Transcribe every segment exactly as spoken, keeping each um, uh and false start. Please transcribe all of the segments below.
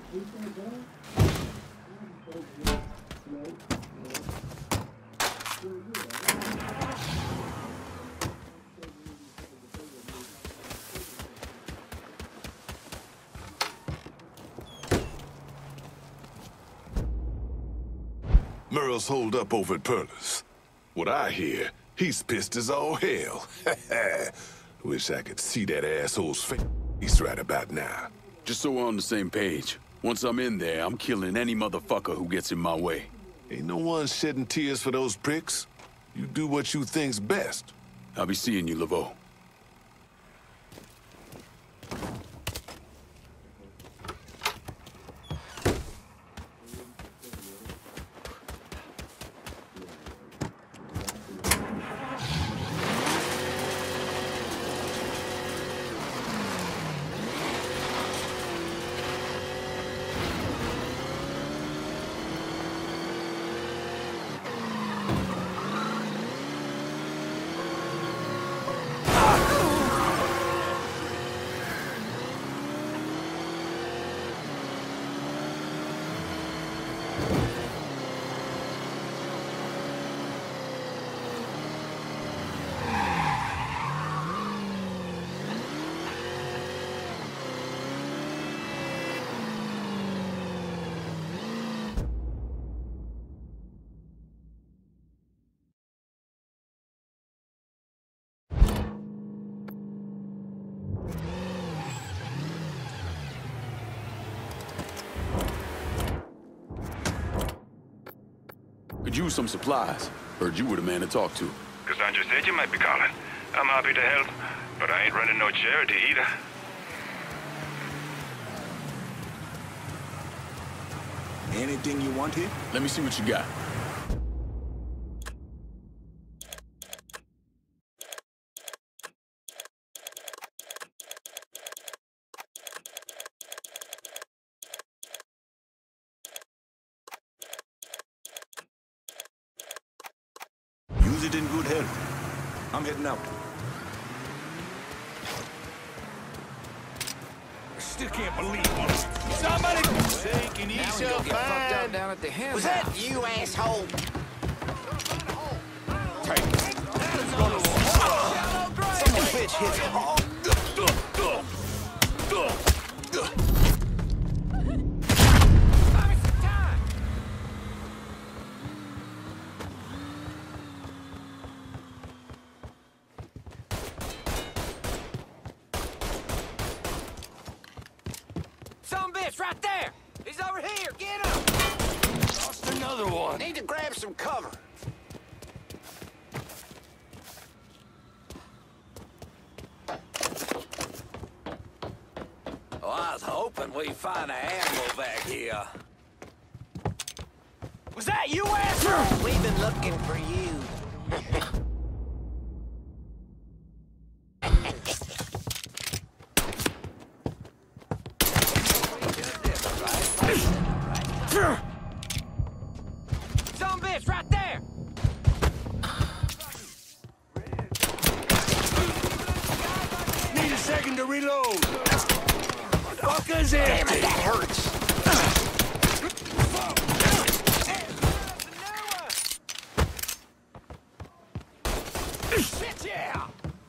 Merle's holed up over at Perla's. What I hear, he's pissed as all hell. Wish I could see that asshole's face right about now. Just so we're on the same page. Once I'm in there, I'm killing any motherfucker who gets in my way. Ain't no one shedding tears for those pricks. You do what you think's best. I'll be seeing you, Laveau. Could use some supplies. Heard you were the man to talk to. Cassandra said you might be calling. I'm happy to help, but I ain't running no charity either. Anything you want here? Let me see what you got. Use it in good health. I'm heading out. I still can't believe it. Somebody take an easy down, down at the hen Was house. that you, asshole? Some bitch hits hard. Some bitch right there! He's over here! Get him! Lost another one. Need to grab some cover. Oh, I was hoping we'd find an animal back here. Was that you, asshole? We've been looking for you. Some bitch right there! Need a second to reload. Fucker's empty. Damn it, that hurts. Shit, yeah!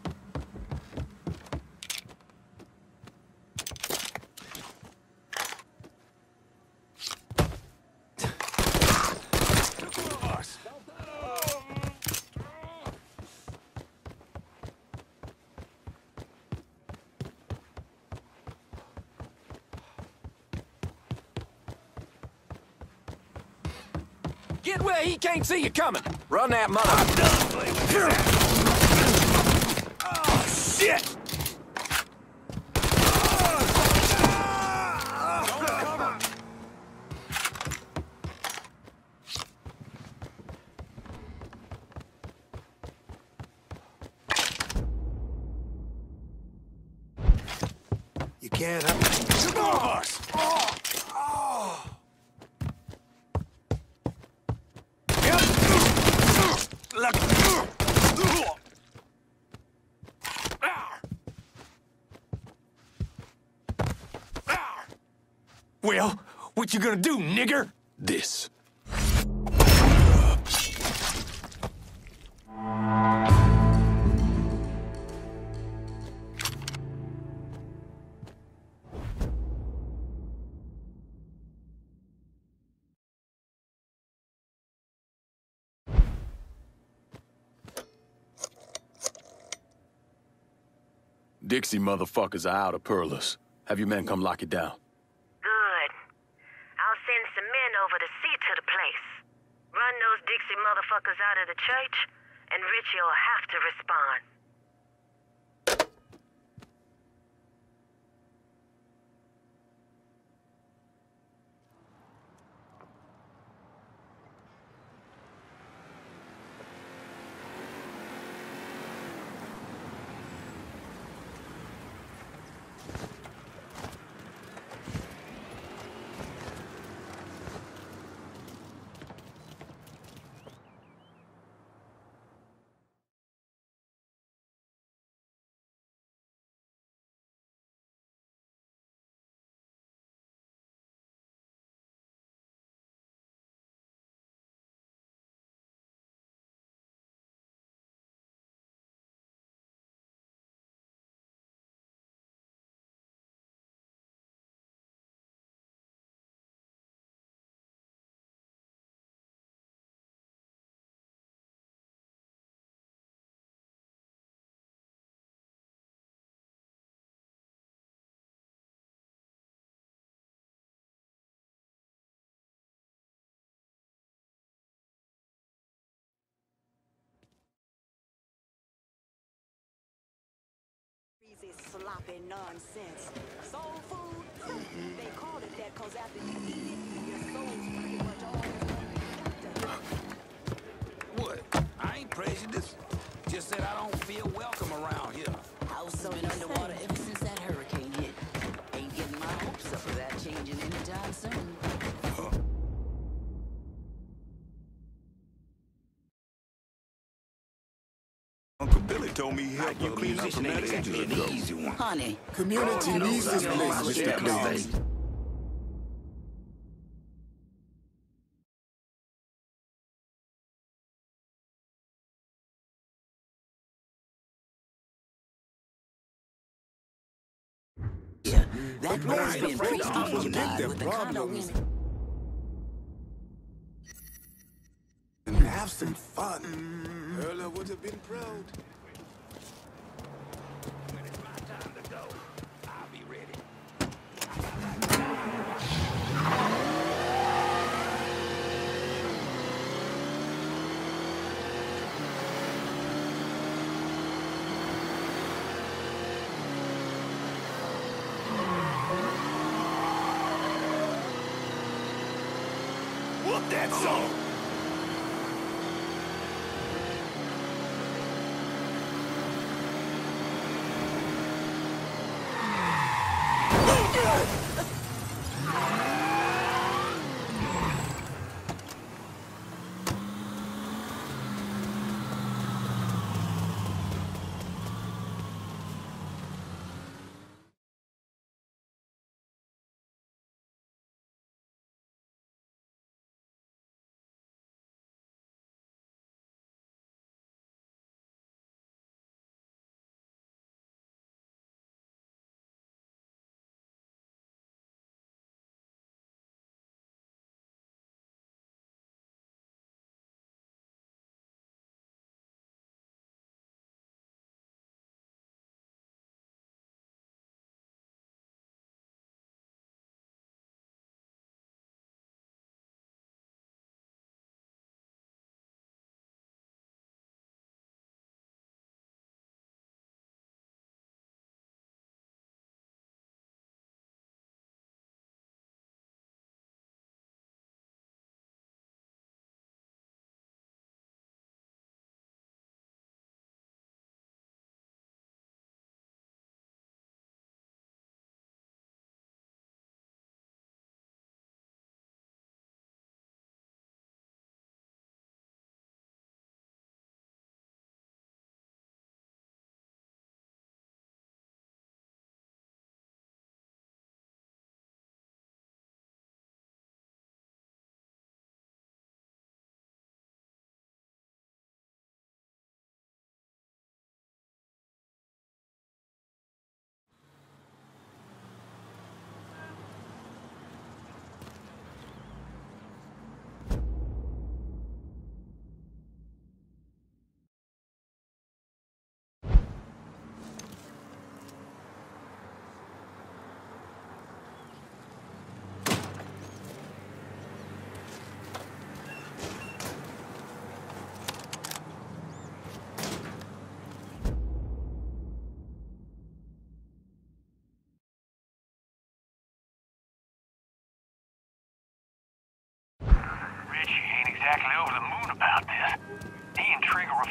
Get where he can't see you coming. Run that mother. I'm done playing with this. Oh, shit! You can't have boss. Oh, oh. Yep. Look. Will, What you gonna do, nigger? This. Dixie motherfuckers are out of Perlis. Have your men come lock it down. Good. I'll send some men over to see to the place. Run those Dixie motherfuckers out of the church, and Richie'll have to respond. This sloppy nonsense. Soul food? They call it that because after you eat it, your soul's pretty much all What? I ain't prejudiced. Just said I don't feel welcome around here. House has been underwater ever since that hurricane hit. Ain't getting my hopes up for that changing anytime soon. Huh? Uncle Billy told me he helped you clean up from that Exactly injury. an easy one. Honey, Community needs this place, Mister Cleveland. yeah, that road's ain't been afraid to pre-occupied predict with their the kind of problems. women. And have some fun. Earlier would have been proud. When it's my time to go, I'll be ready. Whoop that song!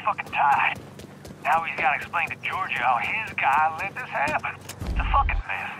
fucking time. Now he's gotta explain to Georgia how his guy let this happen. It's a fucking mess.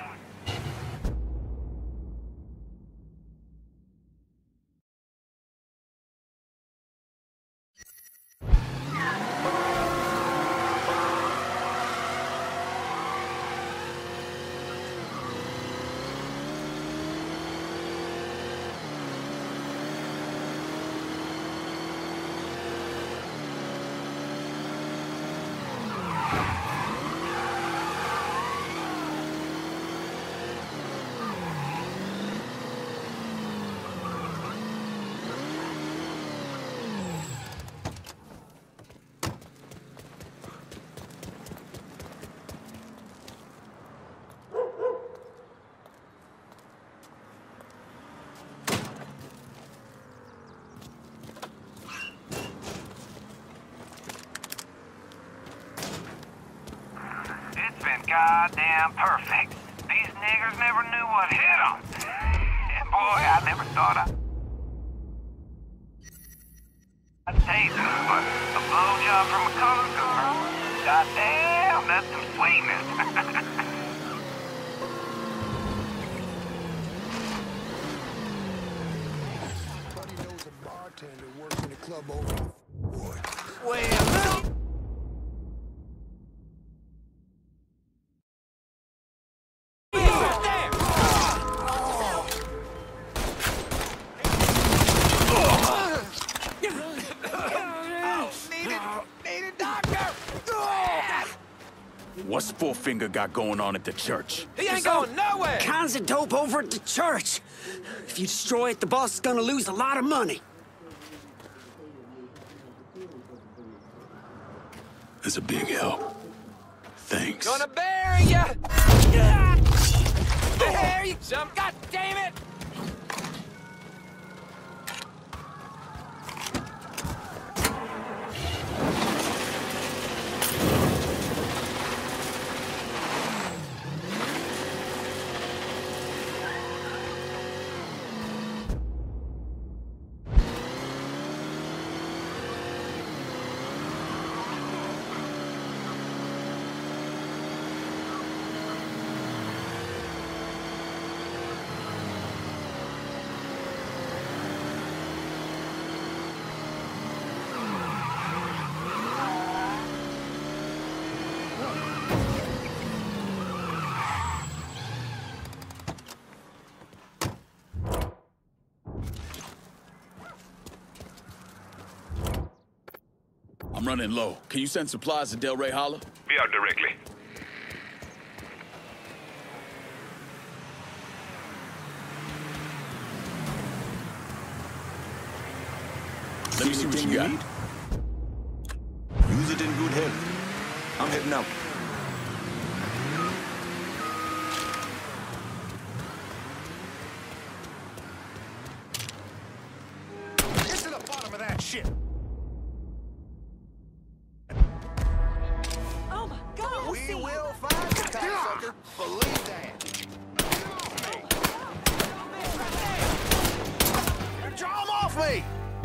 Goddamn perfect. These niggers never knew what hit them. And boy, I never thought I... I'd taste it, but a blowjob from a colored girl? Goddamn, that's some sweetness. Buddy knows a bartender works in a club over. Well, What's Four-Finger got going on at the church? he ain't going nowhere! Cans of dope over at the church. If you destroy it, the boss is gonna lose a lot of money. That's a big help. Thanks. Gonna bury ya! There you some. God damn it! I'm running low. Can you send supplies to Delray Holler? Be out directly. Let me see what you got. Use it in good health. I'm heading out. Get to the bottom of that shit. Oh my God! We will find the cocksucker. Believe that. Draw him off me!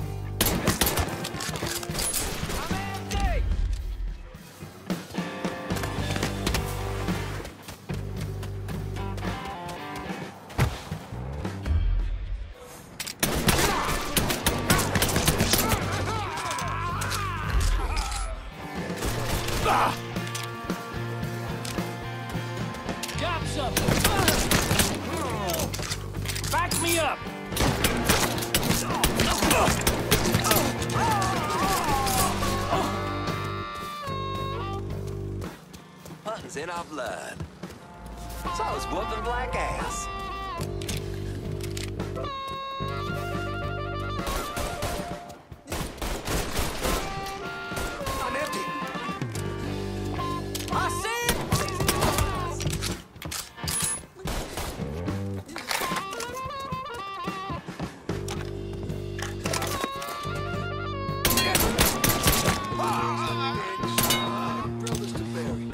Got something! Back me up! Hunting's in our blood. So is whooping black ass. I'm empty. I see it! Brothers to bury.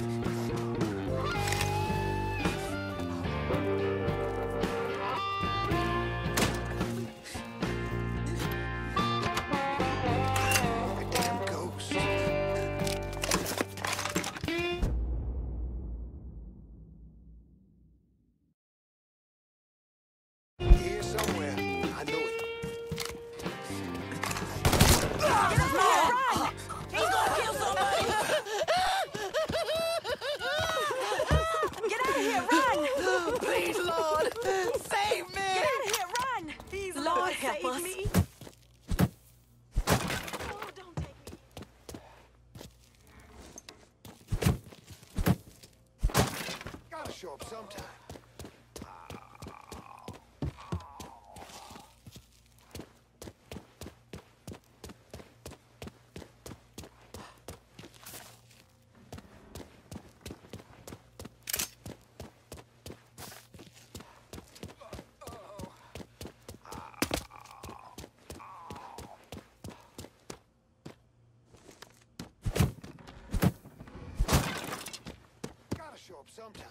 sometime.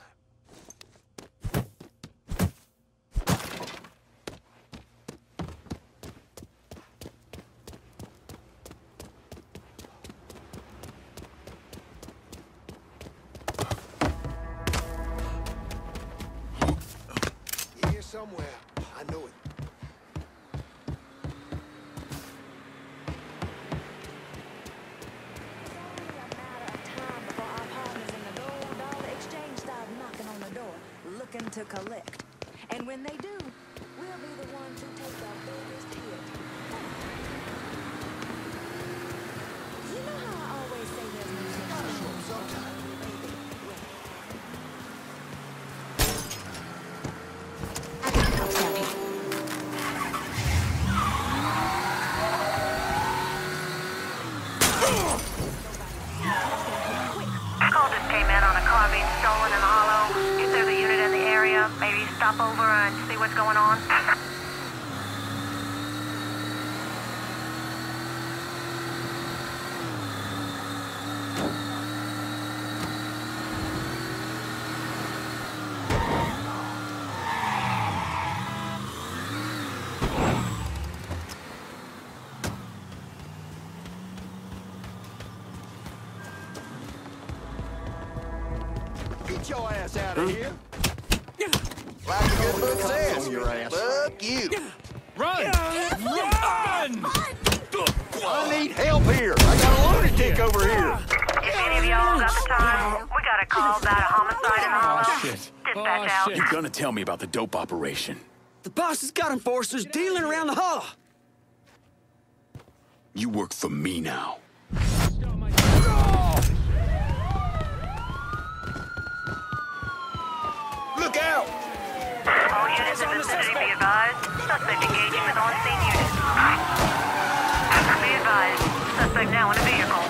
Here somewhere. I know it. Looking to collect. And when they do, we'll be the ones who take the biggest hit. You know how I always say there's no such thing as sometime. I got cops down here. Call just came in on a car being stolen in the hollow. If there's a unit in the area, maybe stop over and see what's going on. Get your ass out of here. Like a good book says, your ass. Fuck you. Run! Run! I need help here. I got a lunatic over here. If any of y'all got the time, we got a call about a homicide in the hollow. Oh, shit. Dispatch out. You're gonna tell me about the dope operation. The boss has got enforcers dealing around the hollow. You work for me now. Look out! All units in the vicinity be advised. Suspect engaging with on-scene units. Be advised. Suspect now in a vehicle.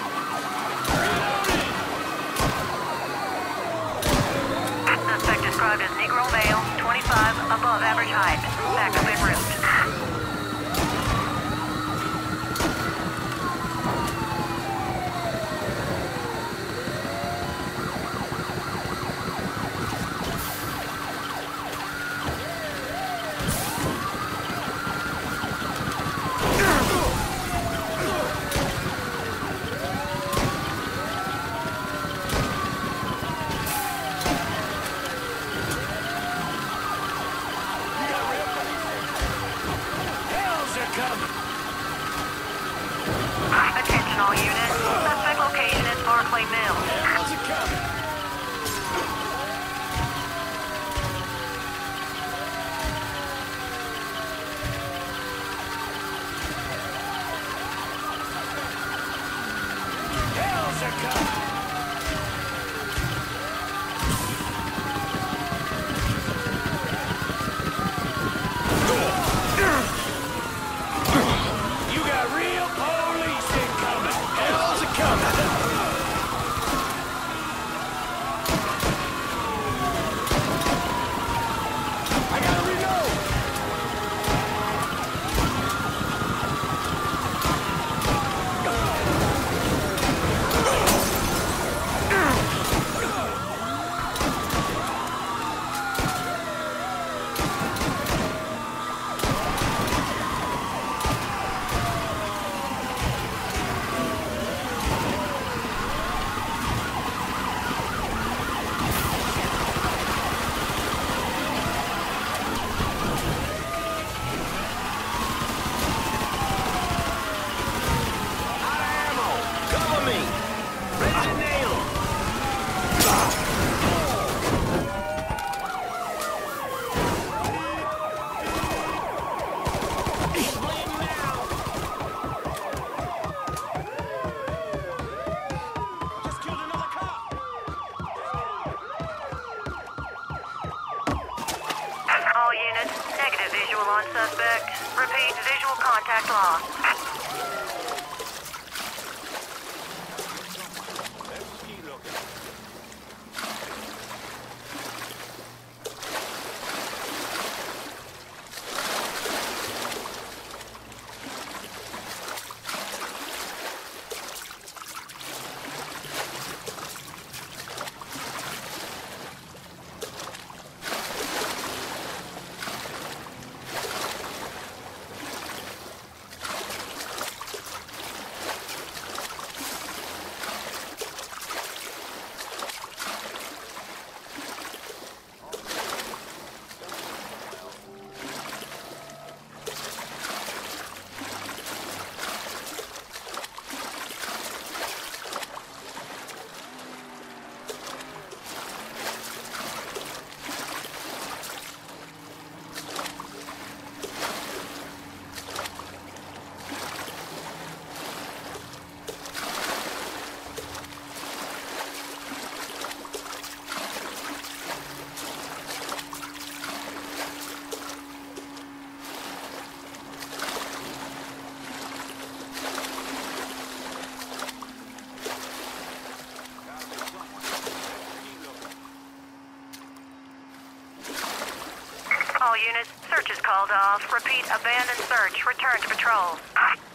Suspect described as Negro male, twenty-five, above average height. Back up en route. Attention all units. Suspect location is Barclay Mills. How's it coming? Hell's a coming! You got real police incoming! Hell's a coming! I gotta reload! All units, negative visual on suspect. Repeat, visual contact lost. units. Search is called off. Repeat, abandoned search. Return to patrol.